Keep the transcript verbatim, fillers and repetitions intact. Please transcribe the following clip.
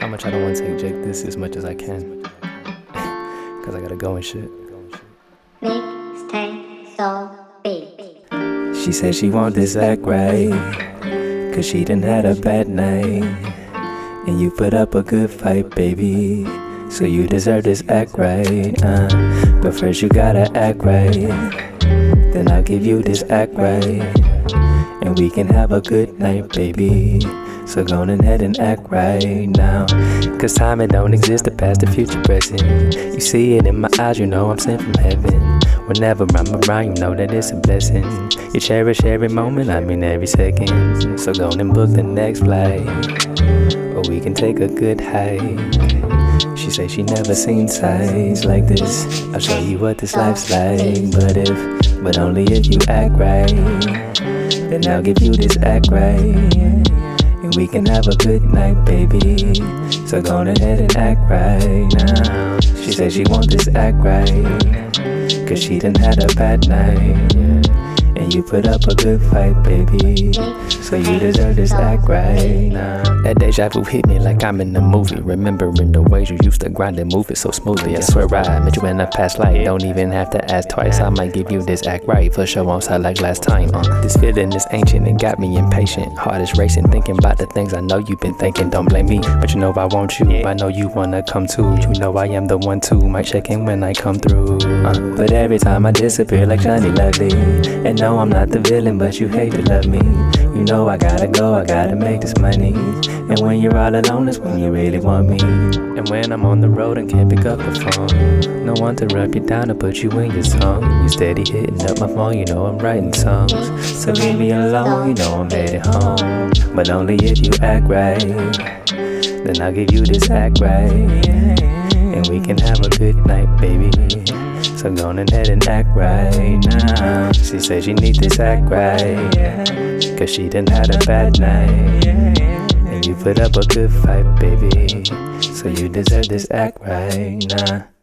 I'ma try to one take Jake this as much as I can. Cause I gotta go and shit. Mixtape so big. She said she want this act right, cause she done had a bad night. And you put up a good fight, baby, so you deserve this act right. uh, But first you gotta act right, then I'll give you this act right, and we can have a good night, baby. So go on ahead and act right now. Cause time it don't exist, the past, the future, present. You see it in my eyes, you know I'm sent from heaven. Whenever I'm around, you know that it's a blessing. You cherish every moment, I mean every second. So go on and book the next flight, or we can take a good hike. She say she never seen sights like this. I'll show you what this life's like. But if, but only if you act right, then I'll give you this act right, and we can have a good night, baby. So go on ahead and act right now. She said she want this act right, cause she done had a bad night, and you put up a good fight, baby. So you deserve this act right now. That deja vu hit me like I'm in a movie, remembering the ways you used to grind and move it so smoothly. I swear I met you in a past life, don't even have to ask twice. I might give you this act right, for sure won't sound like last time. uh, This feeling is ancient and got me impatient. Heart is racing, thinking about the things I know you've been thinking. Don't blame me, but you know I want you. I know you wanna come too. You know I am the one too. Might check in when I come through. uh, But every time I disappear like Johnny Lovely. And no, I'm not the villain, but you hate to love me. You know I gotta go, I gotta make this money. And when you're all alone is when you really want me. And when I'm on the road and can't pick up the phone, no one to rub you down or put you in your song. You steady hitting up my phone, you know I'm writing songs. So leave me alone, you know I'm headed home. But only if you act right, then I'll give you this act right, and we can have a good night, baby. So go on ahead and act right now. She said she need this act right, cause she done had a bad night, and you put up a good fight, baby. So you deserve this act right now.